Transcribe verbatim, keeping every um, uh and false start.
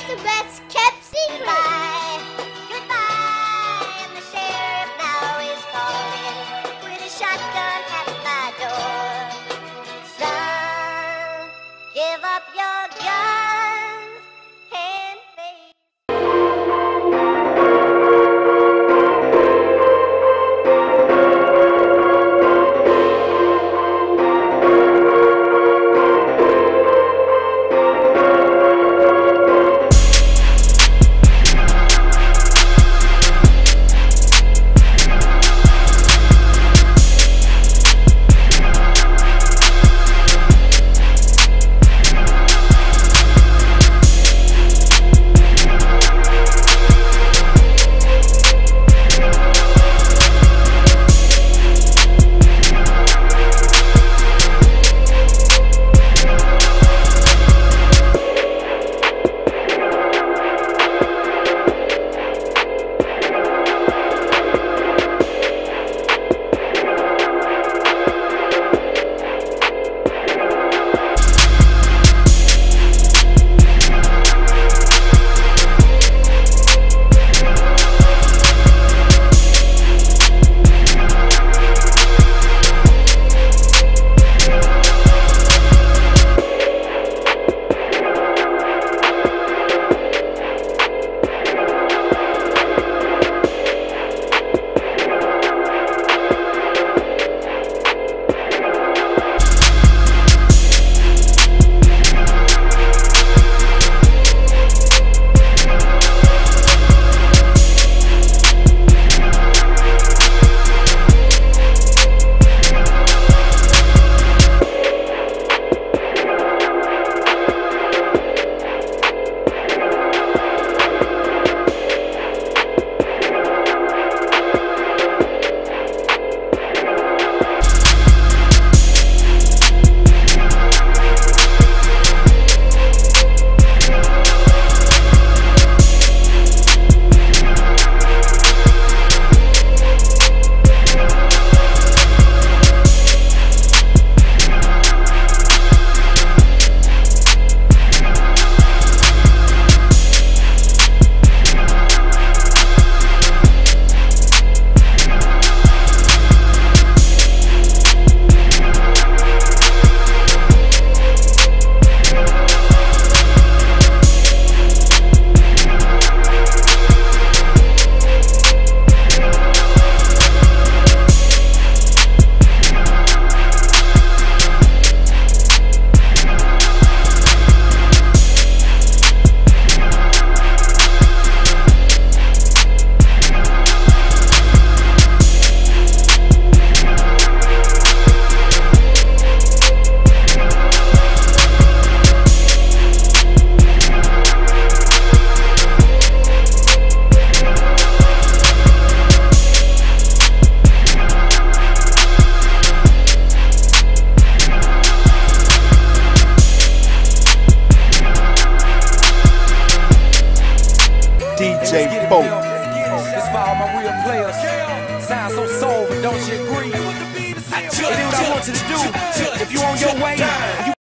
the best kept secret. Goodbye, goodbye, and the sheriff now is calling with a shotgun at my door. Son, give up your guns and face. D J Folk. This for all my real players. Sound so soul, but don't you agree? I do what I want you to do. If you on your way, you